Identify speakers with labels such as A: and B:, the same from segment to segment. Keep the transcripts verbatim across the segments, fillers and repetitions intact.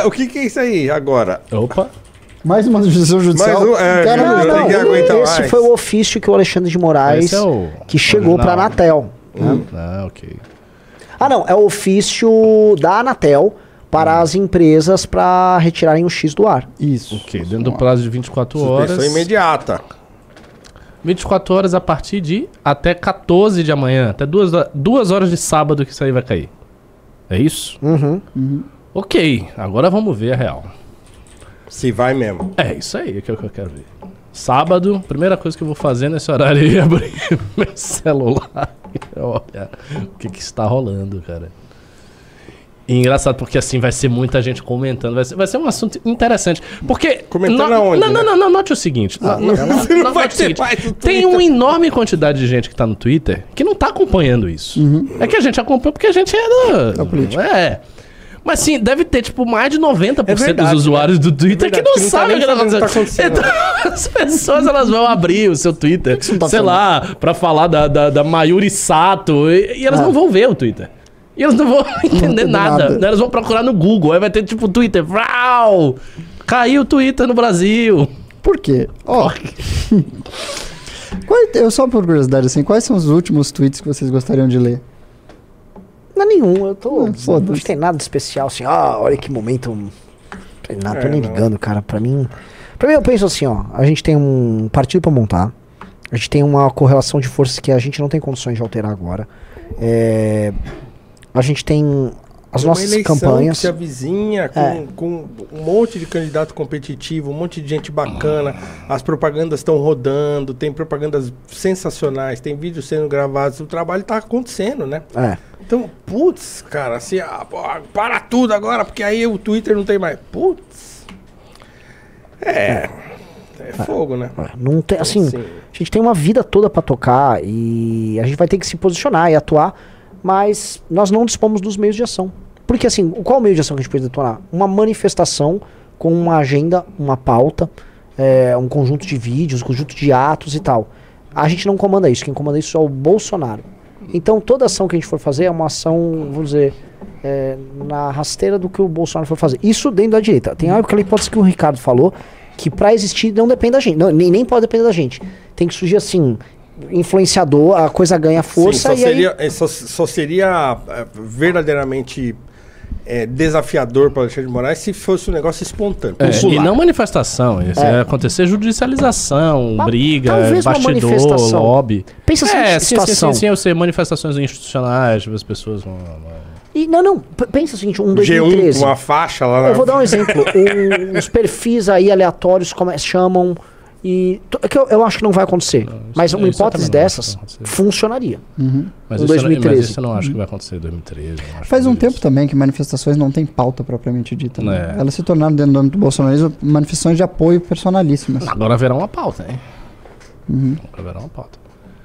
A: o que, que é isso aí agora?
B: Opa.
C: Mais uma decisão judicial.
A: Mais um, é,
C: Cara,
A: não,
C: não,
A: tem que aguentar
D: esse
A: mais.
D: foi o ofício que o Alexandre de Moraes
B: Esse é o
D: que chegou
B: original.
D: para a Anatel. Né?
B: Ah, ok.
D: Ah, não, é o ofício da Anatel para as empresas para retirarem o X do ar.
C: Isso.
B: Ok, dentro do prazo de vinte e quatro horas.
A: Suspensão imediata.
B: vinte e quatro horas a partir de até quatorze de amanhã. Até duas, duas horas de sábado que isso aí vai cair. É isso?
D: Uhum.
B: Ok, agora vamos ver a real.
A: Se vai mesmo.
B: É isso aí que é o que eu quero ver. Sábado, primeira coisa que eu vou fazer nesse horário é abrir meu celular e olhar o que que está rolando, cara. E engraçado porque assim vai ser muita gente comentando, vai ser, vai ser um assunto interessante. Porque...
A: Comentando
B: no-
A: aonde,
B: Não,
A: né?
B: não, não, não, note o seguinte. no- no-
A: Você não
B: no-
A: vai
B: note o
A: ter
B: seguinte,
A: mais no
B: tem
A: Twitter.
B: uma enorme quantidade de gente que tá no Twitter que não tá acompanhando isso. É que a gente acompanha porque a gente é da...
C: É político.
B: É. Mas sim, deve ter, tipo, mais de noventa por cento
A: É verdade,
B: dos usuários do Twitter
A: É
B: que
A: verdade,
B: não
A: que não tá
B: sabem o
A: nem
B: que tá
A: sabendo o que tá
B: acontecendo.
A: acontecendo.
B: Então, as pessoas, elas vão abrir o seu Twitter,
C: você não tá
B: sei
C: falando?
B: lá, pra falar da, da, da Mayuri Sato, e, e elas
D: Ah.
B: não vão ver o Twitter. E elas não vão entender
C: entender
B: nada.
C: nada.
B: Elas vão procurar no Google, aí vai ter, tipo, Twitter, vrau, caiu o Twitter no Brasil.
C: Por quê? Ó. Qual- eu só por curiosidade, assim, quais são os últimos tweets que vocês gostariam de ler?
D: Não é nenhum, eu tô.
C: Não, foda-se.
D: Não tem nada de especial assim, ah, olha que momento. Não tem nada, tô
A: É,
D: nem
A: não.
D: ligando, cara. Pra mim. Pra mim, eu penso assim, ó. A gente tem um partido pra montar. A gente tem uma correlação de forças que a gente não tem condições de alterar agora. É, a gente tem as
A: Uma
D: nossas
A: eleição
D: campanhas.
A: que se avizinha com,
D: É.
A: com um monte de candidato competitivo, um monte de gente bacana. As propagandas estão rodando, tem propagandas sensacionais, tem vídeos sendo gravados, o trabalho tá acontecendo, né?
D: É.
A: Então, putz, cara, assim, ah, pô, para tudo agora, porque aí o Twitter não tem mais. Putz. É. É fogo, né?
D: Não tem, assim,
A: Sim.
D: a gente tem uma vida toda pra tocar e a gente vai ter que se posicionar e atuar, mas nós não dispomos dos meios de ação. Porque assim, qual o meio de ação que a gente pode atuar? Uma manifestação com uma agenda, uma pauta, é, um conjunto de vídeos, um conjunto de atos e tal. A gente não comanda isso, quem comanda isso é o Bolsonaro. Então toda ação que a gente for fazer é uma ação, vamos dizer, é, na rasteira do que o Bolsonaro for fazer. Isso dentro da direita. Tem aquela hipótese que o Ricardo falou, que pra existir não depende da gente, não, nem, nem pode depender da gente. Tem que surgir assim, influenciador, a coisa ganha força
A: Sim, só
D: e
A: seria,
D: aí...
A: é, só, só seria é, verdadeiramente é, desafiador para Alexandre de Moraes se fosse um negócio espontâneo.
B: É,
A: popular.
B: e não manifestação. Isso
D: É.
B: ia acontecer judicialização,
D: Mas
B: briga,
D: talvez uma
B: bastidor,
D: manifestação.
B: lobby.
D: Pensa assim,
B: É, sim, sim,
D: situação.
B: sim, sim, eu sei, manifestações institucionais, tipo, as pessoas vão... vão-
D: E, não, não, p- pensa o seguinte, um
A: G um
D: dois mil e treze.
A: com uma faixa lá na...
D: Eu vou dar um exemplo. Um- os perfis aí aleatórios come- chamam e... to- é que eu, eu acho que não vai acontecer.
B: Não, isso-
D: mas uma
B: isso eu
D: hipótese
B: também não acho que
D: dessas
B: vai acontecer.
D: funcionaria.
C: Uhum.
B: Mas,
D: Em
B: isso eu não-
D: dois mil e treze.
B: mas isso eu não acho que vai acontecer em dois mil e treze. eu não acho
C: Faz
B: que
C: um
B: vai
C: tempo
B: isso.
C: também que manifestações não têm pauta propriamente dita. Né?
B: É.
C: Elas se tornaram, dentro do âmbito do bolsonarismo, manifestações de apoio personalíssimas.
B: Agora haverá uma pauta, hein?
C: Uhum.
B: Agora haverá uma pauta.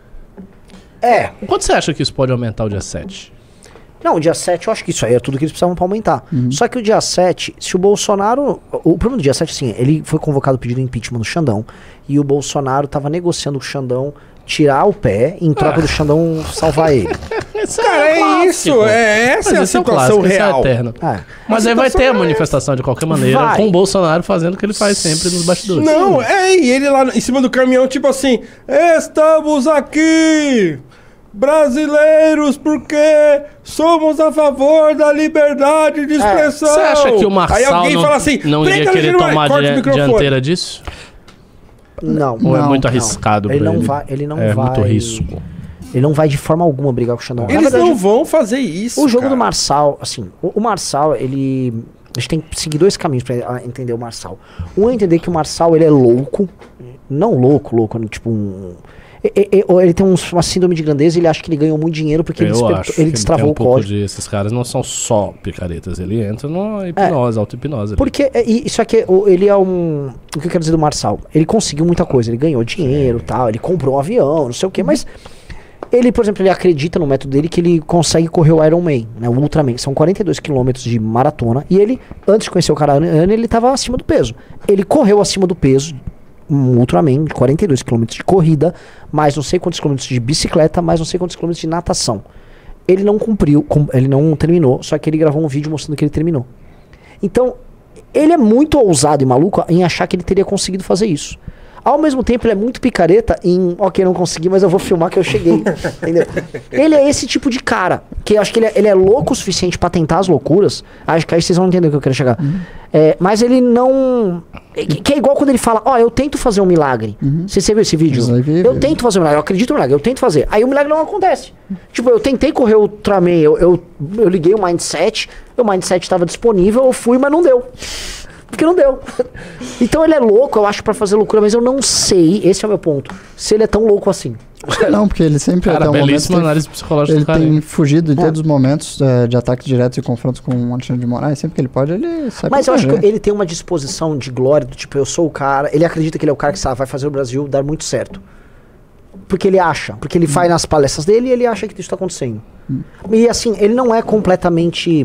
D: É.
B: Quanto você acha que isso pode aumentar o dia sete?
D: Não, o dia sete eu acho que isso aí é tudo que eles precisavam pra aumentar. Só que o dia sete, se o Bolsonaro... O problema do dia sete, assim, ele foi convocado o pedido de impeachment do Xandão e o Bolsonaro tava negociando com o Xandão tirar o pé em troca do Xandão salvar ele.
A: Cara, é isso, é essa
B: Mas
A: é a
B: esse é um
A: situação
B: clássico, esse é
A: real.
B: eterno.
D: É.
B: Mas
A: A
B: aí vai
A: situação
B: ter a
A: é
B: manifestação de qualquer maneira,
D: Vai.
B: com o Bolsonaro fazendo o que ele faz sempre nos bastidores.
A: Não, é, e ele lá em cima do caminhão, tipo assim, estamos aqui, brasileiros, porque somos a favor da liberdade de expressão.
B: Você acha que o
A: Aí
B: Marçal
A: alguém
B: não,
A: fala assim,
B: não
A: "Prega,
B: iria querer
A: Alexandre Moraes",
B: tomar
A: corta o
B: dia-
A: microfone.
B: dianteira disso?
D: Não.
B: Ou é
C: Não,
B: muito
D: não.
B: arriscado
D: Ele
B: pra
D: não
B: ele?
D: vai, ele não
B: é
D: vai.
B: muito risco.
D: Ele não vai de forma alguma brigar com o Xandão. Na
A: Eles
D: verdade,
A: não vão fazer isso,
D: o jogo
A: cara.
D: do Marçal, assim, o, o Marçal, ele... A gente tem que seguir dois caminhos pra ah, entender o Marçal. Um é entender que o Marçal, ele é louco. Não louco, louco, né, tipo um... e- e- e- Ele tem um- uma síndrome de grandeza e ele acha que ele ganhou muito dinheiro porque ele,
B: Eu
D: despertou-
B: acho
D: ele
B: que
D: destravou
B: tem um
D: o
B: pouco
D: código.
B: de... Esses caras não são só picaretas, ele entra numa hipnose, auto-hipnose. ali.
D: Porque é, e isso aqui, o- ele é um... O que eu quero dizer do Marçal? Ele conseguiu muita coisa, ele ganhou dinheiro e tal, ele comprou um avião, não sei o que, mas... Ele, por exemplo, ele acredita no método dele que ele consegue correr o Ironman, né, o Ultraman. São quarenta e dois quilômetros de maratona. E ele, antes de conhecer o cara, ele estava acima do peso. Ele correu acima do peso, um Ultraman de quarenta e dois quilômetros de corrida, mais não sei quantos quilômetros de bicicleta, mais não sei quantos quilômetros de natação. Ele não cumpriu, com- ele não terminou, só que ele gravou um vídeo mostrando que ele terminou. Então, ele é muito ousado e maluco em achar que ele teria conseguido fazer isso. Ao mesmo tempo, ele é muito picareta em, ok, não consegui, mas eu vou filmar que eu cheguei. Entendeu? Ele é esse tipo de cara, que eu acho que ele é, ele é louco o suficiente pra tentar as loucuras. Acho que aí vocês vão entender o que eu quero chegar. Uhum. É, mas ele não... Que é igual quando ele fala, ó, oh, eu tento fazer um milagre. Uhum. Você, você viu esse vídeo? Vi, eu vi. tento fazer um milagre, eu acredito no milagre, eu tento fazer. Aí o milagre não acontece. Tipo, eu tentei correr o Ultraman, eu, eu, eu liguei o Mindset, o Mindset estava disponível, eu fui, mas não deu. Porque não deu. Então ele é louco, eu acho, pra fazer loucura, mas eu não sei, esse é o meu ponto, se ele é tão louco assim.
C: Não, porque ele sempre...
B: Cara,
C: até um
B: belíssima
C: momento,
B: análise psicológica
C: ele
B: do cara.
C: Ele tem
B: hein?
C: fugido de
D: É.
C: todos os momentos é, de ataques diretos e confrontos com o Alexandre de Moraes. Sempre que ele pode, ele sai
D: Mas
C: pra
D: eu acho
C: correr.
D: que ele tem uma disposição de glória, do tipo, eu sou o cara... Ele acredita que ele é o cara que sabe, vai fazer o Brasil dar muito certo. Porque ele acha. Porque ele hum. faz nas palestras dele e ele acha que isso tá acontecendo. Hum. E assim, ele não é completamente...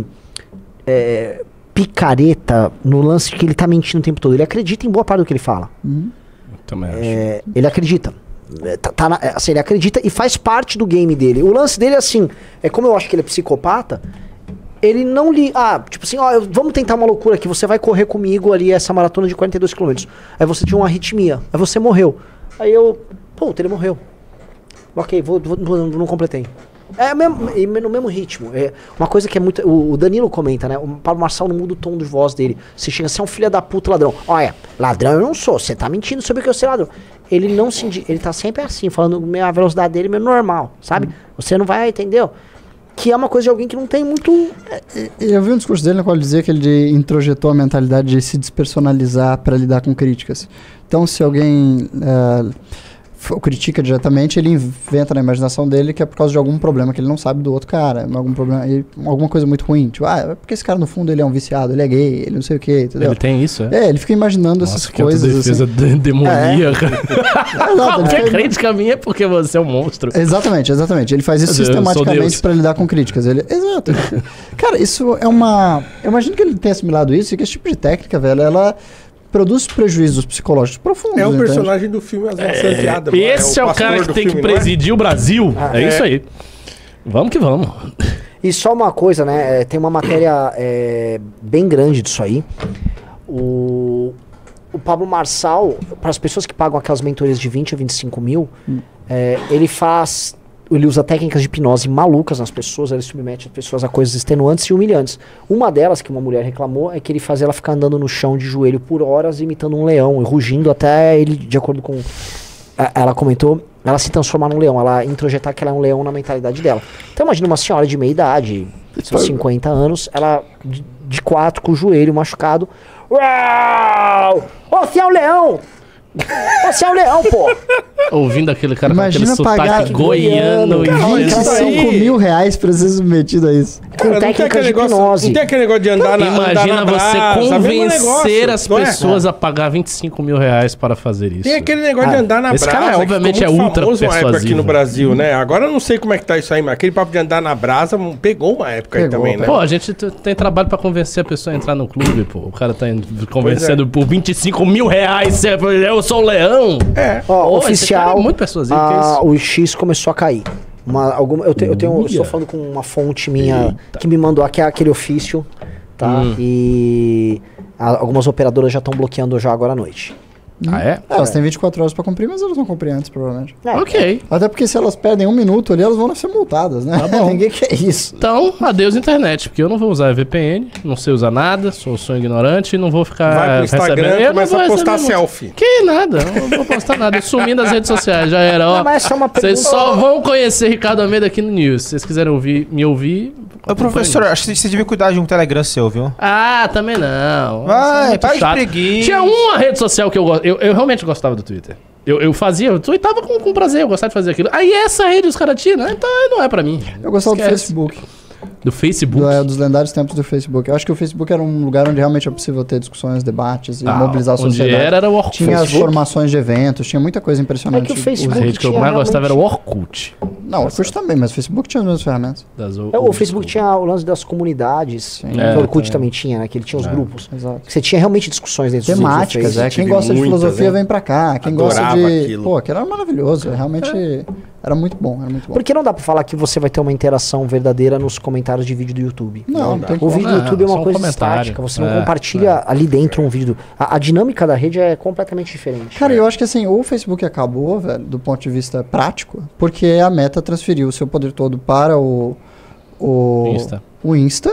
D: É, picareta no lance de que ele tá mentindo o tempo todo. Ele acredita em boa parte do que ele fala.
C: Hum.
B: Também acho.
D: É, ele acredita. É, tá, tá na, assim, ele acredita e faz parte do game dele. O lance dele é assim, é como eu acho que ele é psicopata, ele não lhe... Ah, tipo assim, ó, eu, vamos tentar uma loucura aqui, você vai correr comigo ali essa maratona de quarenta e dois quilômetros. Aí você tinha uma arritmia, aí você morreu. Aí eu... Puta, ele morreu. Ok, vou, vou, vou, não completei. É mesmo, é no mesmo ritmo. É uma coisa que é muito... O, o Danilo comenta, né? O Pablo Marçal não muda o tom de voz dele. Você chega a ser um filho da puta ladrão. Olha, ladrão eu não sou. Você tá mentindo sobre o que eu sou ladrão. Ele não se... Ele tá sempre assim, falando a velocidade dele é normal, sabe? Hum. Você não vai, entendeu? Que é uma coisa de alguém que não tem muito...
C: Eu vi um discurso dele no qual ele dizia que ele introjetou a mentalidade de se despersonalizar para lidar com críticas. Então, se alguém... Uh, o critica diretamente, ele inventa na imaginação dele que é por causa de algum problema que ele não sabe do outro cara, algum problema, ele, alguma coisa muito ruim, tipo, ah, é porque esse cara no fundo ele é um viciado, ele é gay, ele não sei o que, entendeu?
B: Ele tem isso, é?
C: É, ele fica imaginando Nossa, essas
B: que
C: coisas
B: defesa
C: assim.
B: demoníaca.
C: É.
B: Qualquer fica... crítica minha é porque você é um monstro.
C: Exatamente, exatamente. Ele faz isso Deus, sistematicamente para lidar com críticas. Ele, exato. Cara, isso é uma... Eu imagino que ele tenha assimilado isso e que esse tipo de técnica, velho, ela... produz prejuízos psicológicos profundos.
A: É o
C: entende?
A: personagem do filme As Maçãs de Adam.
B: Esse é o, é o cara que tem filme, que presidir o Brasil. Ah, é, é isso aí. Vamos que vamos.
D: E só uma coisa, né? Tem uma matéria é, bem grande disso aí. O, o Pablo Marçal, para as pessoas que pagam aquelas mentorias de vinte a vinte e cinco mil, hum. é, ele faz... Ele usa técnicas de hipnose malucas nas pessoas, ele submete as pessoas a coisas extenuantes e humilhantes. Uma delas, que uma mulher reclamou, é que ele fazia ela ficar andando no chão de joelho por horas, imitando um leão, e rugindo até ele, de acordo com... A, ela comentou, ela se transformar num leão, ela introjetar que ela é um leão na mentalidade dela. Então imagina uma senhora de meia idade, seus cinquenta anos, ela de, de quatro, com o joelho machucado. Uau! Ô, você é um leão! Você é um leão, pô!
B: Ouvindo aquele cara
C: Imagina
B: com aquele sotaque goiano
C: e cinco mil reais pra ser submetido a isso.
D: Com cara, técnicas de
A: negócio,
D: hipnose.
A: Não tem aquele negócio de andar na
B: Imagina
A: andar na
B: você
A: brasa,
B: convencer as pessoas
A: é?
B: a pagar vinte e cinco mil reais para fazer isso.
A: Tem aquele negócio ah, de andar na
B: esse
A: brasa.
B: Esse cara, obviamente, é ultra persuasivo.
A: Uma época aqui no Brasil, né? Agora eu não sei como é que tá isso aí, mas aquele papo de andar na brasa pegou uma época pegou, aí também, né?
B: Pô, a gente tem trabalho pra convencer a pessoa a entrar no clube, pô. O cara tá convencendo é. por vinte e cinco mil reais. Eu sou o leão.
A: É.
D: Ó, oh, oficial,
B: é muito persuasivo,
D: a,
B: que é isso?
D: o X começou a cair. Uma, alguma, eu, te, eu, tenho, eu estou falando com uma fonte minha Eita. que me mandou aqui, aquele ofício, tá? Hum. E a, algumas operadoras já estão bloqueando já agora à noite.
B: Ah, é?
C: é elas têm vinte e quatro horas pra cumprir, mas elas vão cumprir antes, provavelmente.
B: É, ok.
C: Até porque se elas perdem um minuto ali, elas vão ser multadas, né?
B: Tá bom.
C: Ninguém quer isso.
B: Então, adeus internet, porque eu não vou usar V P N, não sei usar nada, sou, sou ignorante e não vou ficar
A: Vai pro Instagram
B: recebendo.
A: e começa a postar selfie.
B: Que nada, não vou postar nada. Eu sumi das redes sociais, já era, ó.
D: Não, mas é só uma
B: Vocês só vão conhecer Ricardo Almeida aqui no News. Se vocês quiserem ouvir, me ouvir...
E: Ô, professor, acho que você devia cuidar de um Telegram seu, viu?
B: Ah, também não.
E: Vai, para de preguiça.
B: Tinha uma rede social que eu gosto. Eu, eu realmente gostava do Twitter. Eu, eu fazia, eu tweetava com, com prazer, eu gostava de fazer aquilo. Aí essa rede os caras tiram, então não é pra mim.
C: Eu gostava
B: Esquece.
C: do Facebook.
B: Do Facebook?
C: Do, é, dos lendários tempos do Facebook. Eu acho que o Facebook era um lugar onde realmente é possível ter discussões, debates e ah, mobilizar a sociedade.
B: Onde era, era o Orkut.
C: Tinha as formações de eventos, tinha muita coisa impressionante.
D: É que o Facebook
B: a rede que eu mais gostava era o Orkut.
C: Não, o Orkut também, mas o Facebook tinha as mesmas ferramentas.
B: Das,
D: É, o Facebook tinha o lance das comunidades,
C: Sim.
B: É,
D: o Orkut
B: também.
D: também tinha, né? Que ele tinha os
B: É.
D: grupos.
C: Exato.
D: Que você tinha realmente discussões dentro dos grupos do
C: Temáticas, é.
D: Facebook.
C: Quem
A: Tive
C: gosta de
A: muitas,
C: filosofia
A: hein?
C: vem pra cá. Quem
A: Adorava
C: gosta de...
A: aquilo.
C: Pô, aquilo era maravilhoso. Realmente era muito bom, era muito bom.
D: Porque não dá pra falar que você vai ter uma interação verdadeira nos comentários de vídeo do YouTube.
C: Não,
A: Não
C: não
A: dá.
C: tem
D: O
C: como.
D: vídeo do
B: Não,
D: YouTube é
B: só
D: uma
B: um
D: coisa
B: comentário.
D: estática, você não
B: É,
D: compartilha ali dentro um vídeo. Do... A, a dinâmica da rede é completamente diferente.
C: Cara, eu acho que assim, o Facebook acabou, velho, do ponto de vista prático, porque a Meta transferiu o seu poder todo para o... O
B: Insta.
C: o Insta,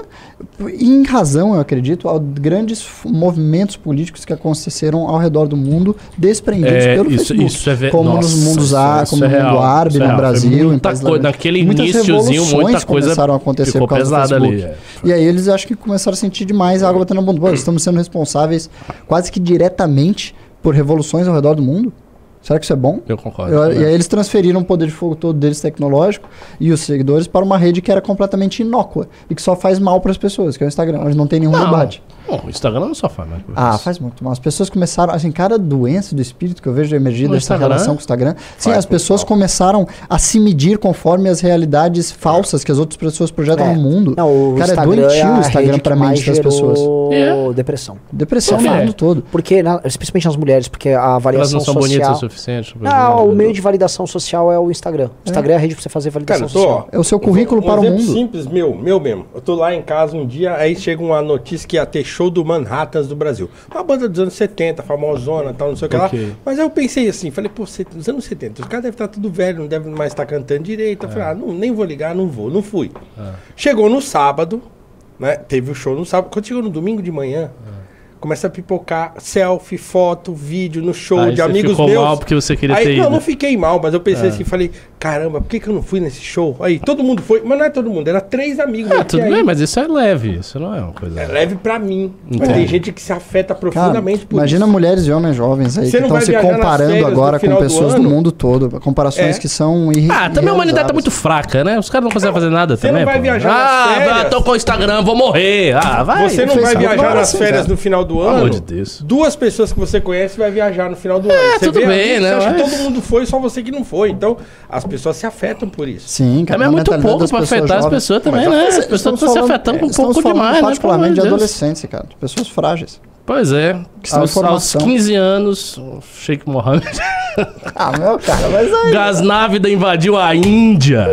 C: e em razão, eu acredito, a grandes f- movimentos políticos que aconteceram ao redor do mundo desprendidos
B: É,
C: pelo
B: isso,
C: Facebook.
B: isso é ver...
C: Como
B: Nossa,
C: nos mundos á-
B: isso
C: como
B: é
C: no mundo
B: real,
C: árabe,
B: isso é
C: no
B: real. Foi
C: Brasil, em
B: muita
C: países
B: coisa,
C: latinos.
B: naquele
C: Muitas
B: iniciozinho,
C: revoluções
B: muita coisa
C: começaram a acontecer
B: ficou
C: por causa do
B: pesada ali.
C: Facebook.
B: é.
C: E aí eles acho que começaram a sentir demais a água batendo na bunda. Pô, estamos sendo responsáveis quase que diretamente por revoluções ao redor do mundo. Será que isso é bom?
B: Eu concordo.
C: Eu- e aí eles transferiram o poder de fogo todo deles tecnológico e os seguidores para uma rede que era completamente inócua e que só faz mal para as pessoas, que é o Instagram, onde não tem nenhum
B: Não.
C: debate.
B: Bom, o Instagram não só faz mais. por
C: Ah,
B: isso.
C: faz muito mal. As pessoas começaram, assim, cada doença do espírito que eu vejo emergir
B: No
C: dessa
B: Instagram?
C: relação com o Instagram. Sim,
A: Faz
C: as pessoas
A: muito mal.
C: começaram a se medir conforme as realidades falsas que as outras pessoas projetam
D: É.
C: no mundo.
D: Não, o
C: Cara, é
D: Instagram
C: doentio
D: a
C: o Instagram
D: rede
C: pra
D: que mais
C: mente das
D: gerou
C: pessoas.
B: É.
D: depressão.
C: Depressão
B: Por
C: no
B: quê?
C: mundo todo.
D: Porque, na- especialmente nas mulheres, porque a
B: Elas
D: avaliação
B: não são bonitas
D: social...
B: o suficiente. pra
D: Não,
B: ver.
D: o meio de validação social é o Instagram. O Instagram é a rede pra você fazer validação
A: Cara, eu tô, ó,
D: social.
C: É o seu currículo
A: um
C: para o
A: exemplo
C: mundo.
A: simples, meu, meu mesmo. Eu tô lá em casa um dia, aí chega uma notícia que ia ter show do Manhattans do Brasil. Uma banda dos anos setenta, famosona, tal, não sei o que
B: Ok.
A: lá. Mas aí eu pensei assim, falei, pô, set- nos anos setenta, os caras devem estar tudo velho, não devem mais estar cantando direito. Eu falei, ah, não, nem vou ligar, não vou, não fui. Chegou no sábado, né? Teve o show no sábado. Quando chegou no domingo de manhã, começa a pipocar selfie, foto, vídeo no show
B: Aí
A: de
B: você
A: amigos
B: ficou
A: meus.
B: mal porque você queria
A: Aí,
B: ter
A: não,
B: ido.
A: não fiquei mal, mas eu pensei assim, falei, caramba, por que, que eu não fui nesse show? Aí, todo mundo foi, mas não é todo mundo, era três amigos.
B: Ah,
A: meus
B: tudo
A: que
B: bem,
A: aí-
B: mas isso é leve. Isso não é uma coisa...
A: É leve pra mim. Mas
B: Entendi.
A: tem gente que se afeta
C: Cara,
A: profundamente por
C: imagina
A: isso.
C: mulheres e homens jovens aí
A: Você
C: que
A: não
C: estão
A: vai
C: se
A: viajar nas
C: comparando
A: férias
C: agora
A: no
C: com
A: final do
C: pessoas do,
A: ano?
C: mundo todo. Comparações
A: É.
C: que são irre
B: Ah, também a humanidade tá
C: irrealizáveis.
B: muito fraca, né? Os caras não conseguem fazer nada
A: Você
B: também,
A: não vai
B: pô.
A: viajar nas
B: Ah,
A: férias?
B: vai, tô com o Instagram, vou morrer. Ah, vai.
A: Você não
C: o
A: vai
C: Facebook
A: viajar
C: agora
A: nas
C: sim,
A: férias
C: cara.
A: no final do
B: Pelo
A: ano.
B: amor de Deus.
A: Duas pessoas que você conhece vai viajar no final do ano. Você
B: tudo
A: vê,
B: bem, né,
A: Você acha que
B: mas-
A: todo mundo foi, só você que não foi. Então, as pessoas se afetam por isso.
C: Sim, cara.
B: Também é
C: a
B: muito
C: mentalidade
B: pouco
C: das
B: pra
C: pessoas
B: afetar as
C: jovens.
B: pessoas também,
A: Mas
B: né? As
C: Estamos
B: pessoas estão se
C: falando-
B: afetando um
C: estamos
B: pouco
C: falando
B: demais, né?
C: particularmente de
B: Pelo amor Deus.
C: adolescentes, cara. De pessoas frágeis.
B: Pois é.
C: Que estão em
B: Aos, aos
C: formação.
B: quinze anos, o Sheikh Mohammed,
C: Ah, meu cara, mas aí...
B: Gasnávida invadiu a Índia.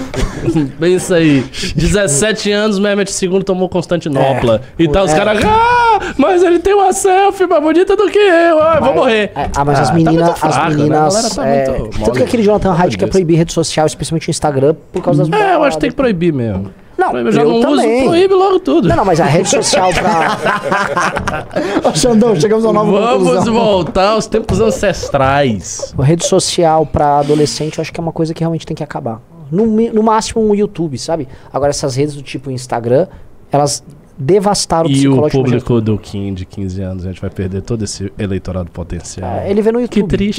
B: Pensa aí. dezessete anos, Mehmet segundo tomou Constantinopla.
D: É.
B: E tá os
D: É.
B: caras, ah, mas ele tem uma selfie mais bonita do que eu. Ah, eu vou morrer.
D: É, ah, mas as
B: tá
D: meninas,
B: muito fraco,
D: as
B: né?
D: meninas.
B: A galera tá
D: é,
B: muito
D: tanto
B: mole.
D: que aquele Jonathan
B: Pelo amor
D: Haidt
B: de
D: quer
B: Deus.
D: proibir rede social, especialmente o Instagram, por causa das.
B: É, eu acho que tem que proibir mesmo.
D: Não,
B: Eu já
D: eu
B: não
D: também.
B: uso, proíbe logo tudo.
D: Não, não, mas a rede social pra.
C: Ô, Xandão, chegamos a uma nova
B: Vamos
C: conclusão.
B: voltar aos tempos ancestrais.
D: A rede social pra adolescente, eu acho que é uma coisa que realmente tem que acabar. No, mi- no máximo um YouTube, sabe? Agora, essas redes do tipo Instagram, elas devastaram o
B: E o
D: psicológico. da
B: público do Kim de quinze anos, a gente vai perder todo esse eleitorado potencial.
D: gente. É, Ele vê no
B: Que
D: YouTube.
B: triste.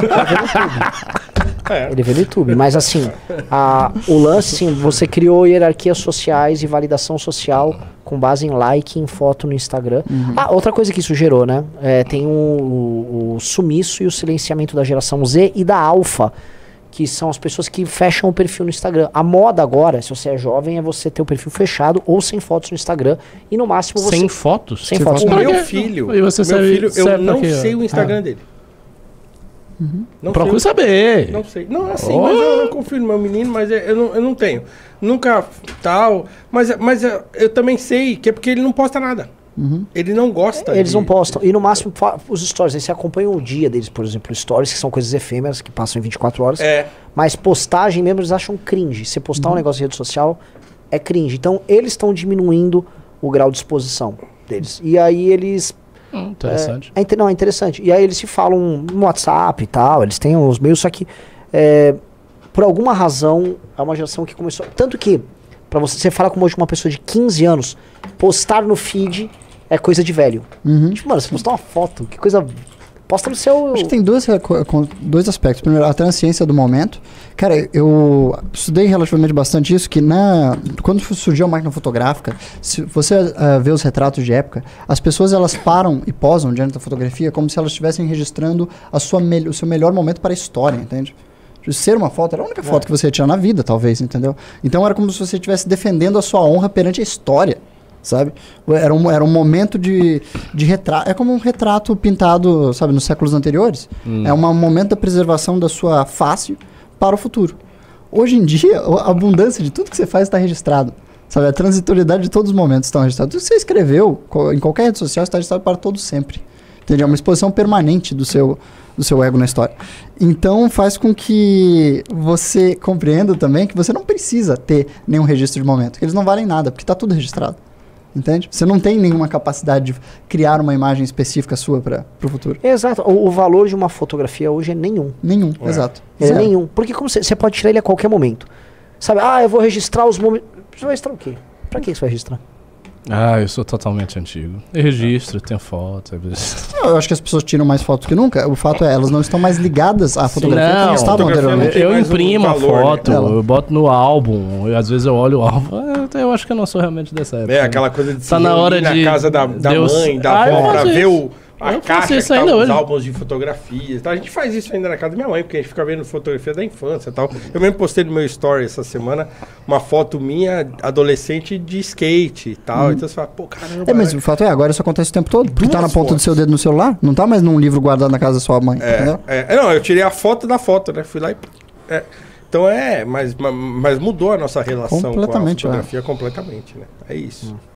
D: Ele vê no YouTube. Mas assim, a- o lance, assim, você criou hierarquias sociais e validação social com base em like em foto no Instagram. Ah, outra coisa que isso gerou, né? É, tem o, o- o sumiço e o silenciamento da geração Z e da alfa, que são as pessoas que fecham o perfil no Instagram. A moda agora, se você é jovem, é você ter o perfil fechado ou sem fotos no Instagram. E no máximo você...
B: Sem fotos?
D: Sem
C: Sem
D: fotos.
A: O
C: fotos.
A: meu
B: Pra quê?
A: filho,
B: E você
A: o meu
B: serve-
A: filho, eu
B: serve pra
A: não
B: quê?
A: sei o Instagram dele. Não
B: Procura
A: sei.
B: saber.
A: Não sei. Não, assim,
B: Oh.
A: mas eu, eu confio no meu menino, mas é- eu não, eu não tenho. Nunca tal. Mas, mas eu, eu também sei que é porque ele não posta nada. Ele não gosta.
D: Eles
A: de-
D: não postam. E no máximo, fa- os stories. Aí você acompanha o dia deles, por exemplo. Stories, que são coisas efêmeras, que passam em vinte e quatro horas.
A: É.
D: Mas postagem mesmo, eles acham cringe. Você postar um negócio em rede social é cringe. Então, eles estão diminuindo o grau de exposição deles. E aí eles...
B: Hum, interessante.
D: É, inte- não, é interessante. E aí eles se falam no WhatsApp e tal, eles têm os meios, só que é, por alguma razão é uma geração que começou... Tanto que, pra você, você fala com hoje uma pessoa de quinze anos, postar no feed é coisa de velho.
C: Uhum.
D: Tipo, mano, você postar uma foto, que coisa... Posta no seu...
C: Acho que tem dois, reco- com- dois aspectos. Primeiro, a transciência do momento. Cara, eu estudei relativamente bastante isso, que na, quando surgiu a máquina fotográfica, se você uh, vê os retratos de época, as pessoas elas param e posam diante da fotografia como se elas estivessem registrando a sua mel- o seu melhor momento para a história, entende? Ser uma foto era a única foto que você ia tirar na vida, talvez, entendeu? Então era como se você estivesse defendendo a sua honra perante a história, sabe? Era um, era um momento de, de retrato. É como um retrato pintado, sabe, nos séculos anteriores. Hum. É uma, um momento da preservação da sua face para o futuro. Hoje em dia, a abundância de tudo que você faz está registrado. Sabe? A transitoriedade de todos os momentos estão registrados. Tudo que você escreveu em qualquer rede social está registrado para todo sempre. Entendeu? É uma exposição permanente do seu, do seu ego na história. Então faz com que você compreenda também que você não precisa ter nenhum registro de momento. Que eles não valem nada, porque está tudo registrado. Entende? Você não tem nenhuma capacidade de criar uma imagem específica sua para o futuro.
D: Exato. O, o valor de uma fotografia hoje é nenhum.
C: Nenhum, é. Exato.
D: É Zero. nenhum. Porque como você pode tirar ele a qualquer momento. Sabe? Ah, eu vou registrar os momentos. Você vai registrar o quê? Pra que você vai registrar?
B: Ah, eu sou totalmente antigo. Eu registro, tenho foto.
C: Eu acho que as pessoas tiram mais fotos que nunca. O fato é, elas não estão mais ligadas à fotografia
B: não,
C: como estavam anteriormente.
B: Eu imprimo a foto, né? Eu boto no álbum. Eu, às vezes eu olho o álbum. Eu acho que eu não sou realmente dessa época.
A: É, aquela coisa de
B: tá na hora
A: na
B: de
A: casa da, da
B: Deus...
A: mãe, da
B: ah,
A: avó, pra ver o... A
B: eu
A: caixa
B: isso
A: que tá,
B: ainda
A: os
B: hoje.
A: álbuns de fotografias. Tá? A gente faz isso ainda na casa da minha mãe, porque a gente fica vendo fotografia da infância e tal. Eu mesmo postei no meu story essa semana uma foto minha, adolescente, de skate e tal. Hum. Então você fala, pô, caramba.
C: É, mas o fato é, agora isso acontece o tempo todo. Porque tá na ponta
A: fotos.
C: do seu dedo no celular, não tá mais num livro guardado na casa da sua mãe.
A: É,
C: entendeu?
A: É, não, eu tirei a foto da foto, né? Fui lá e... É. Então é, mas, mas mudou a nossa relação com a fotografia é. completamente, né? É isso. Hum.